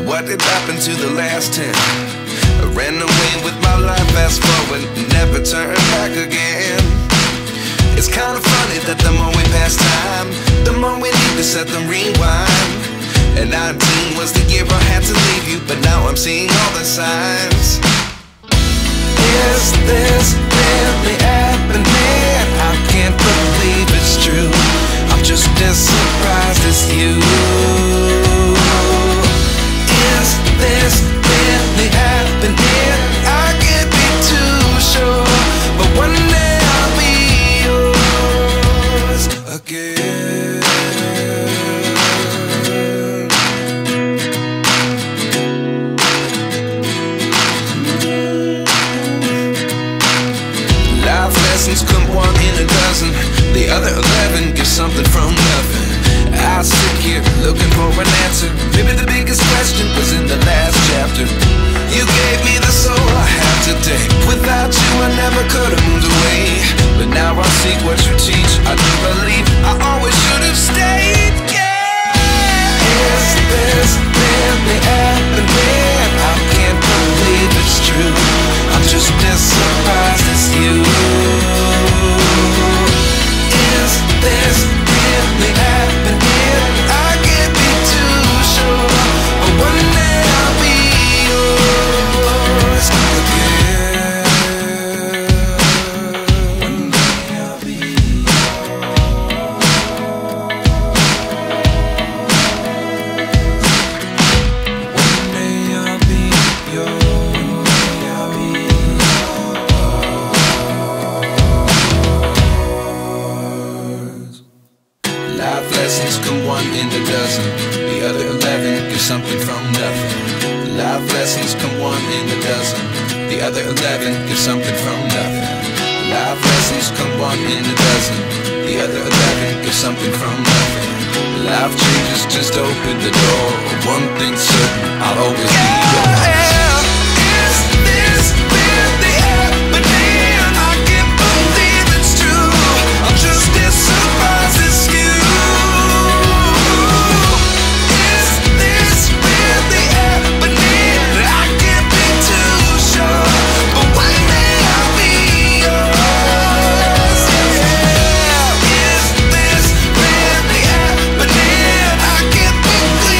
what did happen to the last 10? I ran away with my life, fast forward, never turn back again. It's kinda funny that the more we pass time, the more we need to set the rewind. And 19 was the year I had to leave you, but now I'm seeing all the signs. Is this really happening? I can't believe it's true. I'm just as surprised as you. Is this really happening? I can't be too sure, but one day I'll be yours again. Life lessons come one in a dozen. The other 11 get something from nothing. I sit here looking for an answer. Maybe the biggest question was in the last chapter. You gave me the soul I have today. Without you I never could have moved away. But now I see what you teach. I do believe I always should have stayed. Yeah. Is this really happening? I can't believe it's true. I'm just as surprised as you. Is this really happening? I can't be too sure, but one day I'll be yours again. One day I'll be yours. One day I'll be yours. Life lessons come one in a dozen. The other 11 get something from nothing. Life lessons come one in a dozen. The other 11 get something from nothing. Life lessons come one in a dozen. The other 11 get something from nothing. Life changes just open the door. One thing's certain, I'll always be